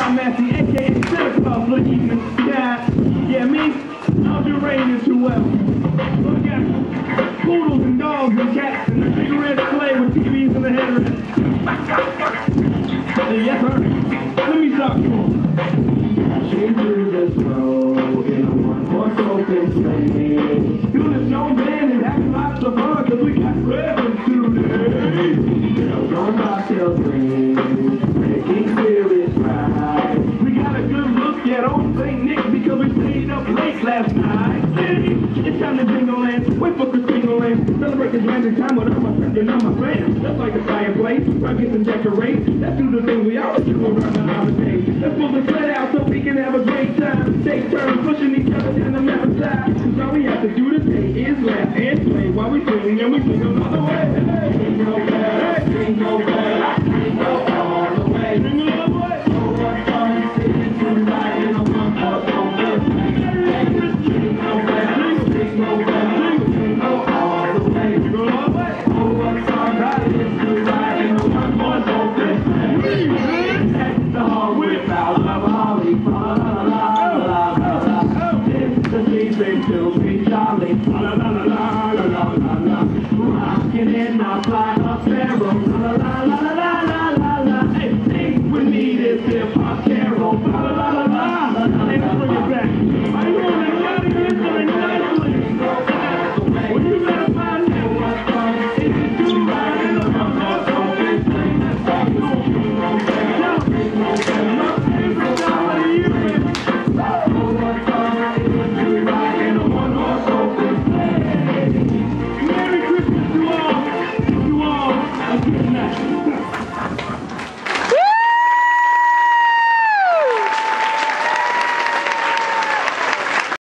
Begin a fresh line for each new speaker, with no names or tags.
I'm Matthew, aka Santa Claus for the evening. Yeah, me, I'll do raining too well. So we got poodles and dogs and cats and a big red sleigh with TVs in the headrest. Yes, sir. Let me talk to him. She through this road in a one-horse open sleigh. Doing a show band and having lots of fun because we got presents today. Bells on bobtail swings, making spirits rise. We got a good look at old St. Nick because we stayed up late last night. It's time to jingle and wait for Christmas and celebrate this magic time with all my friends and all my friends. Just like a fireplace, rockets and decorate. Let's do the thing we always do around the holidays. Let's pull the sled out so we can have a great time. Take turns pushing each other down the mountainside. Cause all we have to do today is laugh and play while we sing and we sing all the way. Jingle bells, jingle bells, jingle all the way. Jingle all the way. Oh, what fun it is to ride in a one-horse open sleigh. Jingle bells, jingle bells, jingle all the way. Jingle all the way. Oh, what fun it is to ride in a one-horse open sleigh. That's the hall with our love, holly, la la la la la la. It's the season to be jolly, la la la la la la la la. Rockin' in our fly up barrel.